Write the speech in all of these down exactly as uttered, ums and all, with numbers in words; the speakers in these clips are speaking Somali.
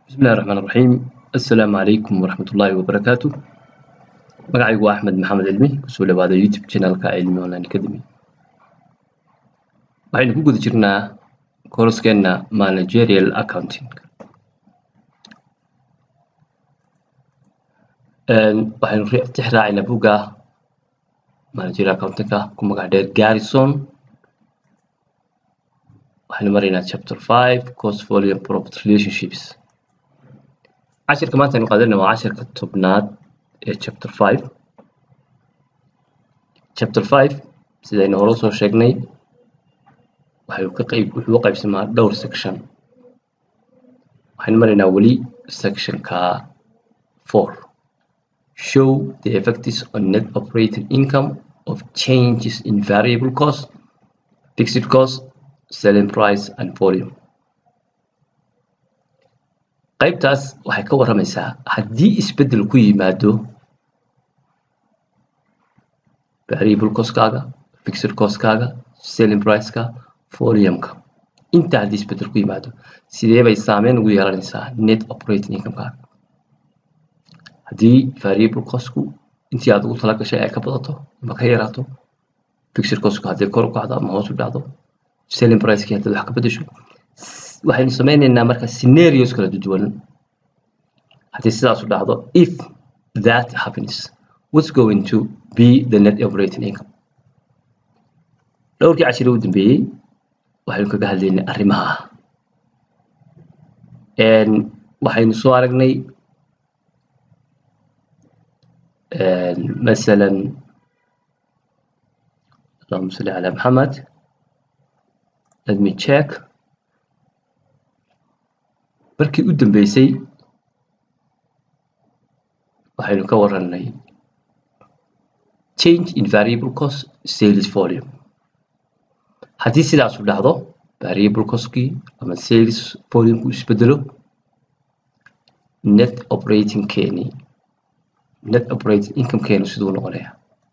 بسم الله الرحمن الرحيم. السلام عليكم ورحمة الله وبركاته. magacaygu waa Axmed Maxamed Cilmi kusoo dhawaada YouTube channelka Cilmi Online Academy. waxaynu ku guda jirnaa koorskeena Managerial Accounting. een waxaynu tixraacinaa buugga Managerial Accounting ku magac dheer Garrison. waxaynu maraynaa chapter five cost volume profit relationships. cashirka maanta aynu qaadanayno waa cashirka tobnaad ee chapter five. chapter five sidaynu hore soo sheegnay waxay ka qayb wuxuu qaybsamaa dhowr section. waxaynu maraynaa wali sectionka four. show the effects on net operating income of changes in variable cost, fixed cost, selling price and volume. qaybtaas waxay ka waramaysaa haddii isbedel ku yimaado variable cost-kaaga, fixed cost-kaaga, selling price-ka, volume-ka. inta haddii isbedel ku yimaado sidee bay saameyn ugu yeelanaysaa net operating income-kaaga. haddii variable cost-ku intii aad ugu talagashay ay ka badato ama ka yaraato, fixed cost-ku haddii kor u kacdo ama hoos u dhacdo, selling price-kii haddii wax ka bedesho, waxaynu sameynaynaa marka scenarios kala duwan. haddii sidaas u dhacdo, if that happens, what's going to be the net operating income? dhowrkii cashiro u dambeeyey waxaynu kaga hadlaynay arrimaha een waxaynu soo aragnay een masalan اللهم صل على محمد. let me check. markii u dambeysay waxaynu ka waranay change in variable cost, sales volume. haddii sidaas u dhacdo variable cost-kii ama sales volume-ku isbedelo, net operating keeni net operating income keenu siduu noqonayaa.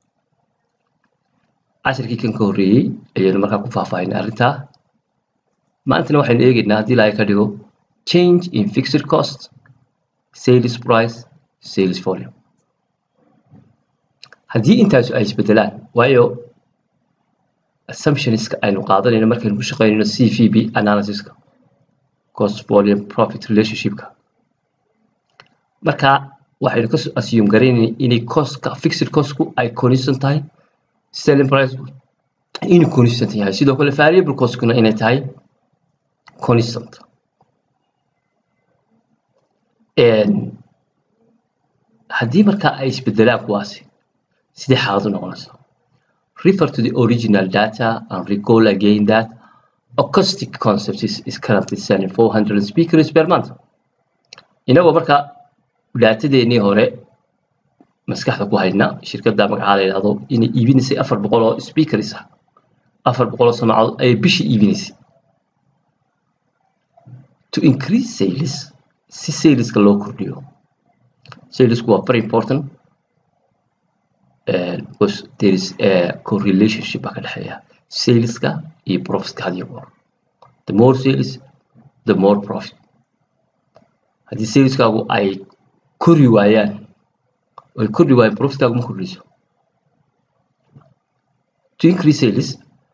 cashirkii kan ka horreeyey ayaynu markaa ku faahfaahinay arrintaa. maantana waxaynu eegaynaa haddii ilaahay ka dhigo change in fixed cost, sales price, sales volume. haddii intaas ay isbedelaan, waayo assumptionska aynu qaadanayno markaynu ku shaqeynayno C V B analysis-ka, cost volume profit relationship-ka, marka waxaynu ka assume garaynayna inay cost-ka fixed cost-ku ay constant tahay, selling price inuu constant yahay, sidoo kale variable cost-kuna inay tahay constant. haddii marka ay isbedelaan kuwaasi sidee xaaladu noqonaysaa? refer to the original data and recall again that acoustic concept is, is currently selling four hundred speakers per month. inagoo marka daatadeennii hore maskaxda ku haynaa shirkadda magaca la yidhaahdo inay iibinaysay afar boqol oo speakers ah, afar boqol oo samaacadood ayay bishii iibinaysay. to increase sales, si saleska loo kordhiyo. salesku waa very important uh, because there is a correlationship ka dhexeeya saleska iyo profitka had iyo goor. the more sales, the more profit. haddii saleskaagu ay kori waayaan ay kordhi waayaan profitkaagu ma kordhiso. to increase sales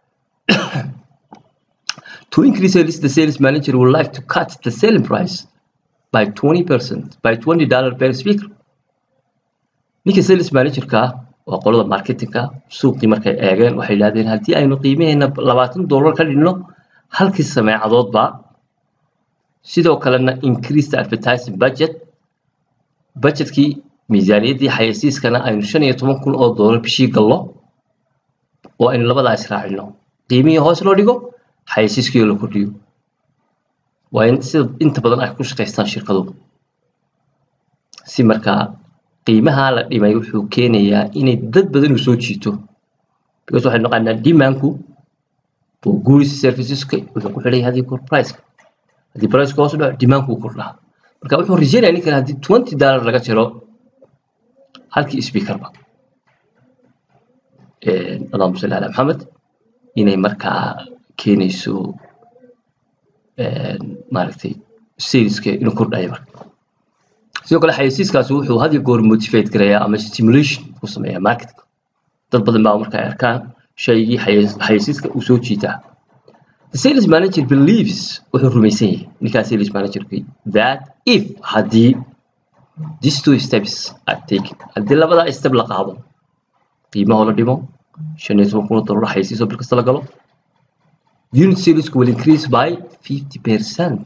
to increase sales, the sales manager would like to cut the selling price by twenty percent, by twenty dollars per speaker. ninka sales manager-ka waa qolada marketing-ka. suuqii markay eegeen waxay yidhahdeen haddii aynu qiimaheena labaatan dollar ka dhigno halkii sameecadoodba, sidoo kalena increase the advertising budget, budgetkii miisaaniyaddii xayeysiiskana aynu shan iyo toban kun oo dollar bishii gallo, oo aynu labadaa israacino, qiimihii hoos loo dhigo, xayeysiiskii la kordhiyo. waa in sida inta badan ay ku shaqaystaan shirkaduhu. si markaa qiimaha la dhimay wuxuu keenayaa inay dad badan u soo jiito, because waxay noqonaa demand-ku for goods serviceska wuxuu ku xidhay haddii kor price-ka. haddii price-ka hoos u dhaco, demand-ku kordhaa. marka wuxuu rajaynayaa ninkan haddii twenty dollars laga jiro halkii speaker-ba, allahumma salli ala maxamed, inay markaa keenayso maaragtay saleska inuu kordhayo marka sidoo kale xayeysiiskaasi wuxuu had iyo goor motivate gareeyaa ama stimulation ku sameeyaa marketka dad badan baa marka ay arkaan shaygii xayeysiiska uu soo jiitaa the sales manager believes wuxuu rumaysan yahay ninkaa sales managerkii that if haddii these two steps are taken haddii labadaa step la qaado qiimaha la dhimo shan iyo toban kun oo dollar xayeysiis oo bil kasta la galo unit sales will increase by fifty percent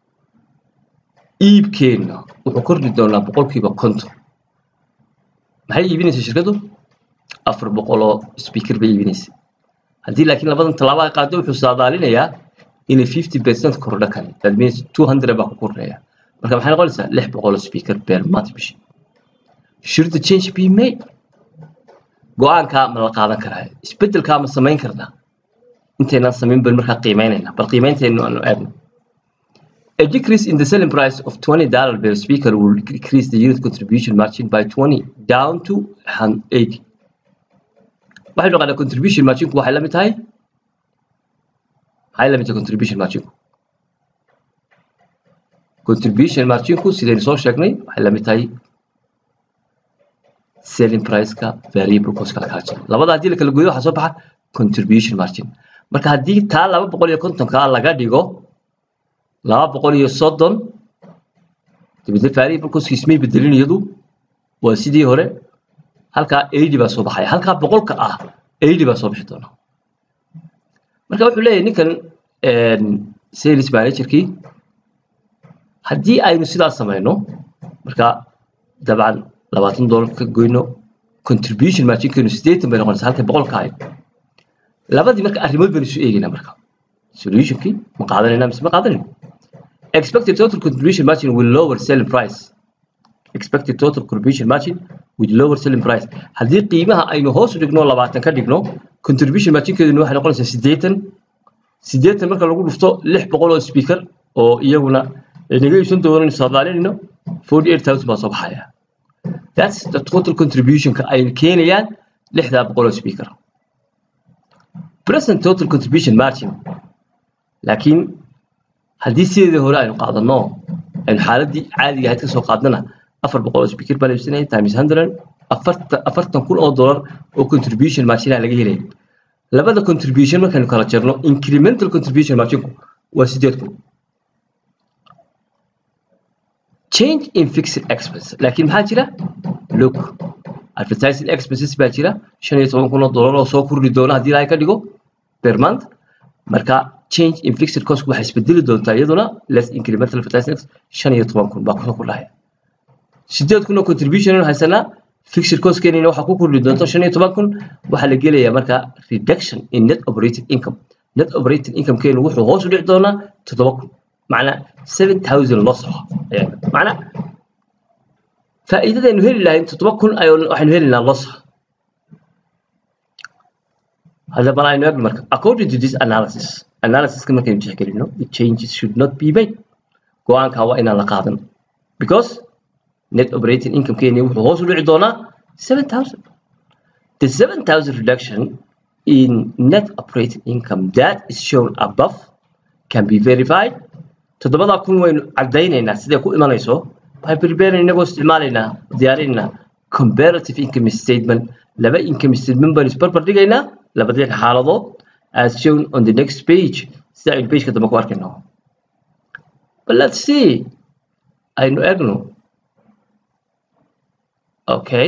iibkeena wuxuu kordhi doonaa boqolkiiba konton maxay iibinaysaa shirkadu afar boqol oo speaker bay iibinaysaa haddii laakiin labadan tallaabo ay qaado wuxuu saadaalinayaa inay fifty percent kordho kale that means two hundred baa ku kordhaya marka maxay noqonaysaa lix boqol oo speaker per month bishi should the change be made go-aankaa ma la qaadan karaa isbedelkaa ma samayn karnaa inteynaan samayn bal markaa qiimeynayna bal qiimeynteenu aanu aadno a decrease in the selling price of twenty dollars per speaker will decrease the unit contribution margin by twenty down to eighty waxay noqonaa contribution marginku waxay la mid tahay maxay la mid tahay contribution marginku contribution marginku sidaynu soo sheegnay waxay la mid tahay selling price-ka variable cost kala kala jira labada haddii la kala gooyo waxaa soo baxa contribution margin marka haddii taa laba boqol iyo konton kaa laga dhigo laba boqol iyo soddon dibadda variable cost ismay bedelin iyadu waa sidii hore halkaa eighty baa soo baxaya halkaa boqolka ah eighty baa soo bixi doona marka wuxuu leeyahay ninkan sales managerkii haddii aynu sidaas samayno marka dabcan labaatan dollar ka goyno contribution marginkeenu siddeetan bay noqonaysaa halkay boqolka ahayd labadii marka arrimood baynu isu eegaynaa marka solutionkii ma qaadanayna mise ma qaadanayno expected total contribution margin will lower selling price expected total contribution margin with lower selling price haddii qiimaha aynu hoos u dhigno labaatan ka dhigno contribution marginkeeduna waxay noqonaysaa siddeetan siddeetan marka lagu dhufto lix boqol oo speaker oo iyaguna inaga iibsan doonaan saadaalinayno forty eight thousand baa soo baxaya that's the total contribution ka ay keenayaan lixdaa boqol oo speaker present total contribution margin laakiin haddii sideedii hore aynu qaadano aynu xaaladii caadiga ahayd ka soo qaadnana afar boqol oo speaker baa la iibsanaya times hundred afartan kun oo dollar oo contribution margin laga helaya labada contribution markaynu kala jarno incremental contribution marginku waa sideed kun change in fixed expense laakiin maxaa jira look advertising expenses baa jira shan iyo toban kun oo dollar oo soo kordhi doona haddii ilaahay ka dhigo per month marka change in fixed cost waxay isbedeli doontaa iyaduna less incremental advertising shan iyo toban kun baa kusoo kordhaya sideed kun oo contribution haysanaa fixed cost keenina waxa ku kordhi doonta shan iyo toban kun waxa la gelayaa marka reduction in net operating income net operating income keenu wuxuu hoos u dhici doonaa toddoba kun macna seven thousand loss macna faa'iidadaynu heli lahayn toddoba kun waxaynu helaynaa loss هذا بلا إنه يقول according to this analysis analysis كما كان يحكي لنا the changes should not be made قوان كوا إن الله قادم because net operating income كان يوحى هوس العدونا seven thousand the seven thousand reduction in net operating income that is shown above can be verified تضبط كل وين عدينا الناس ده كل ما نيسو by preparing نقول استعمالنا ديارنا comparative income statement لبا income statement بنس بربر دقينا لبدين حالضات as shown on the next page ساعد البيج كده مكوارك إنه but let's see I know أغنو okay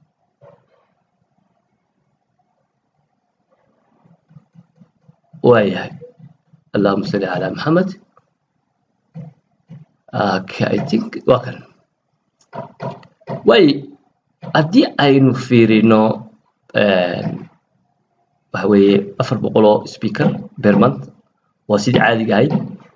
وياي اللهم صل على محمد okay I think وكان وي أدي أي نفيرينو وهو أفر بقولة speaker per month وسيد عادي جاي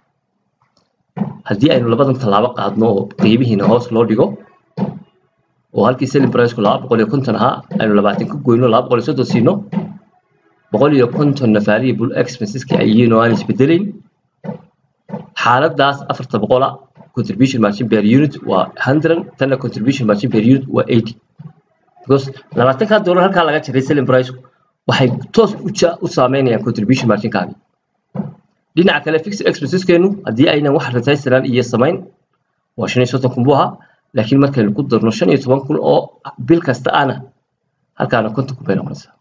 هدي أي نلبضن طلابة قادنو قيمه هنا هوس لوديجو وهالكي سيل برايس كلها بقول يكون تنها أي نلباتين كقولينو لا بقول سوتو سينو بقول يكون تنفاري بول expenses كأيينو أنا سبدلين حالة داس أفر تبقولة contribution margin per unit و one hundred تنا contribution margin per unit و eighty because لباتين كان دولار هالكا لقى تري سيل برايس waxay toos u saameynayaan contribution margin kaagi dhinaca kale fixed expenses keenu haddii aynan wax rataysanaan iyo samayn waa shan iyo soddon kun buu ahaa laakiin markaynu ku darno shan iyo toban kun oo bil kasta ana halkaana konton kun bay noqonaysaa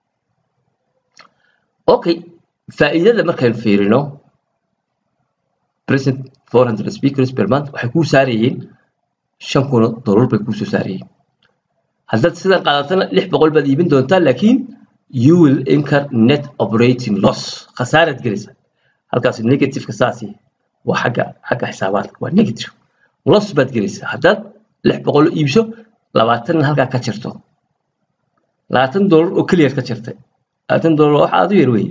okay faa'iidada markaynu fiirino present four hundred speakers per month waxay kuu saarayeen shan kun oo dollar bay kuu soo saarayeen haddaad sidan qaadatana lix boqol baad iibin doontaa laakiin you will incur net operating loss khasaarad gelaysa halkaas negative ka saasi waa xagga xagga xisaabaadka waa negative loss baad gelaysaa haddaad lix boqol iibso labaatan halkaa ka jirto labaatan dollar oo kaliya ka jirtay labaatan dollar wax aad u yar weeye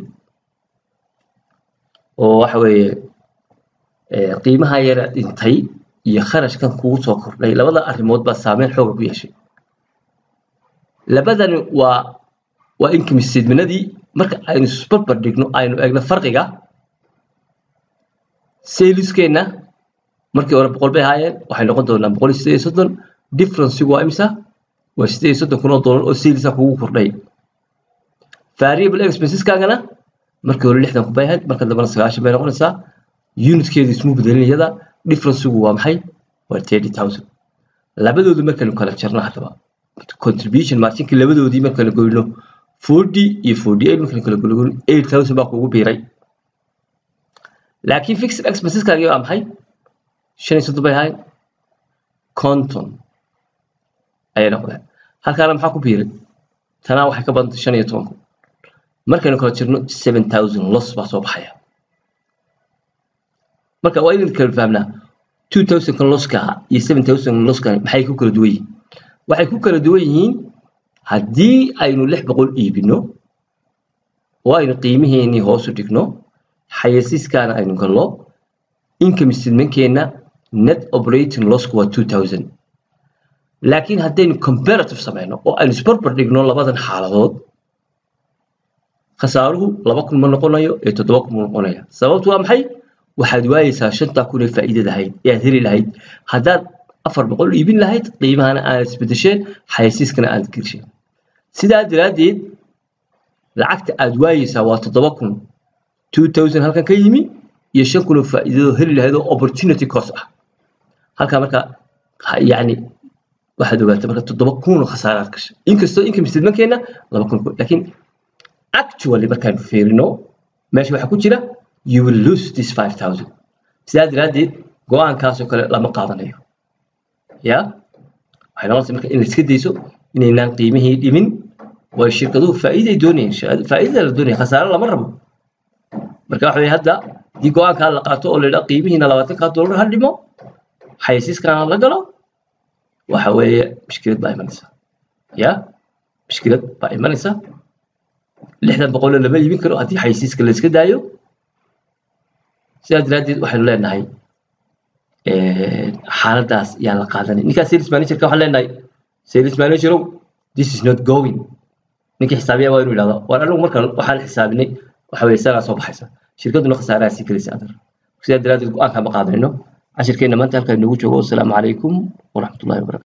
oo waxa weeye qiimaha yar dhintay iyo kharashkan kugu soo kordhay labada arrimood baa saameyn xoog ku yeeshay labadan waa waa income statementadii marka aynu isbarbar dhigno aynu eegno farqiga saleskeena markii hore boqol bay ahaayeen waxay noqon doonaa boqol iyo siddeed iyo soddon difference waa imisa waa siddeed iyo soddon kun oo dollar oo salesa kugu kordhay variable expenses kaagana markii hore lixdan kun bay ahayd marka dambana sagaashan bay noqonaysaa unitkeedu ismu bedelinayada difference-gu waa maxay waa thirty thousand labadoodu markaynu kala jarno haddaba contribution marginka labadoodii marka la goyno forty iyo forty-eight marka la kala goyno eight thousand baa kugu biiray laakiin fixed expenses kaagi waa maxay shan iyo soddon bay ahayd konton ayay noqdeen halkaana maxaa ku biiray tanaa waxay ka badantay shan iyo toban kun markaynu kala jirno seven thousand loss baa soo baxaya marka waa inaynu kala fahamnaa two thousand kan losska iyo seven thousand losska maxay ku kala duwan yihiin waxay ku kala duwan yihiin haddii aynu lix boqol iibino oo aynu qiimiheennii hoos u dhigno xayeysiiskaana aynu galno income statementkeena net operating loss waa two thousand laakiin haddaynu comparative samayno oo aynu isbarbar dhigno labadan xaaladood khasaaruhu laba kun ma noqonayo ee toddoba kun ma noqonaya sababtu waa maxay waxaad waayeysaa shanta kun ee faa'iidada ahayd ee aad heli lahayd haddaad afar boqol iibin lahayd qiimahana aad isbedesheen xayeysiiskana aad gelsheen sidaa daraaddeed lacagta aad waayeysaa waa toddoba kun two thousand halkan ka yimi iyo shan kun oo faa'iidado heli lahayd oo opportunity cost ah halkaa marka yacni waxaad ogaataa marka toddoba kun oo khasaaraad gashay inkastoo income statementkeena laba kun laakiin actually markaan fiirino meesha waxaa ku jira you will lose this five thousand sidaa daraaddeed go-aankaasoo kale lama qaadanayo ya waxay noqonaysaa marka in la iska dayso inaynaan qiimihii dhimin way shirkaduhu faa'iiday doonayeen faa'iidada la doonaya khasaare lama rabo marka waxa weeye hadda haddii go-aankaa la qaato oo la yidhaha qiimihiina labaatankaa dollar ha dhimo xayeysiiskana la galo waxa weeye mushkilad baa imanaysa ya mushkilad baa imanaysa lixdan boqoloo lama iibin karo haddii xayeysiiska la iska daayo sidaa daraaddeed waxaynu leenahay xaaladaas yaan la qaadanay ninkaa sales managerka waxaan leenahay sales managerow this is not going ninkii xisaabiya waa inuu yidhahdo war anigu marka waxaan xisaabinay waxa weeye isagaa soo baxaysa shirkaduna khasaaraha sii gelaysa adar sidaa daraaddeed go-aanka ma qaadanayno cashirkeena maanta halkaa inoogu joogo wasalaamu calaykum waraxmatullahi wabarakatu